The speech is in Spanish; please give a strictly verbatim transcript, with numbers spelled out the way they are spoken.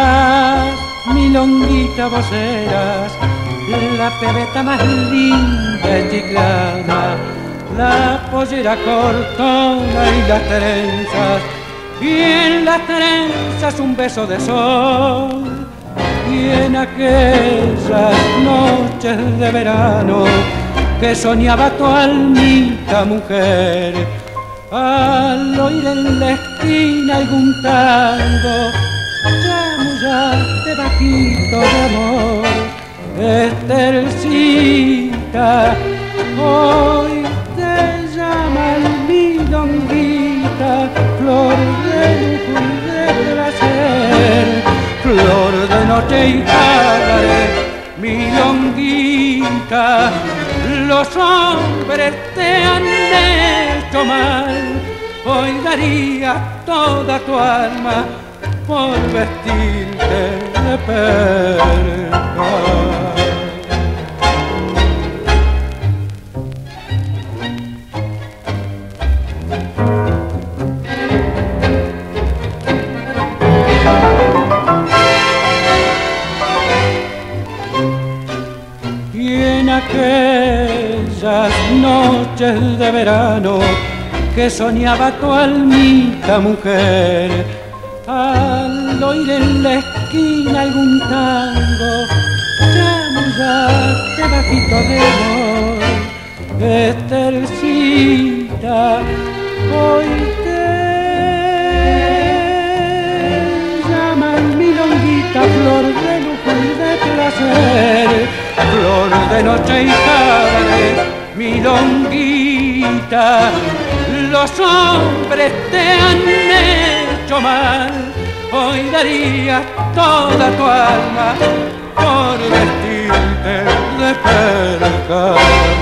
las milonguitas voceras, la pebeta más linda y chiclana, la pollera cortona y las trenzas, y en las trenzas un beso de sol, y en aquellas noches de verano que soñaba tu almita mujer, al oír en la esquina algún tango, chamullaste bajito de amor. Estercita, hoy te llaman milonguita, flor de lujo y de placer, flor de noche y tarde, milonguita. Los hombres te han hecho mal, hoy daría toda tu alma por vestirte de perca. Aquellas noches de verano que soñaba tu almita mujer, al oír en la esquina algún tango, chamullaste bajito de voz. Estercita, hoy te llaman milonguita, flor de lujo y de placer, flor de noche y tarde, milonguita. Los hombres te han hecho mal, hoy darías toda tu alma por vestirte de perca.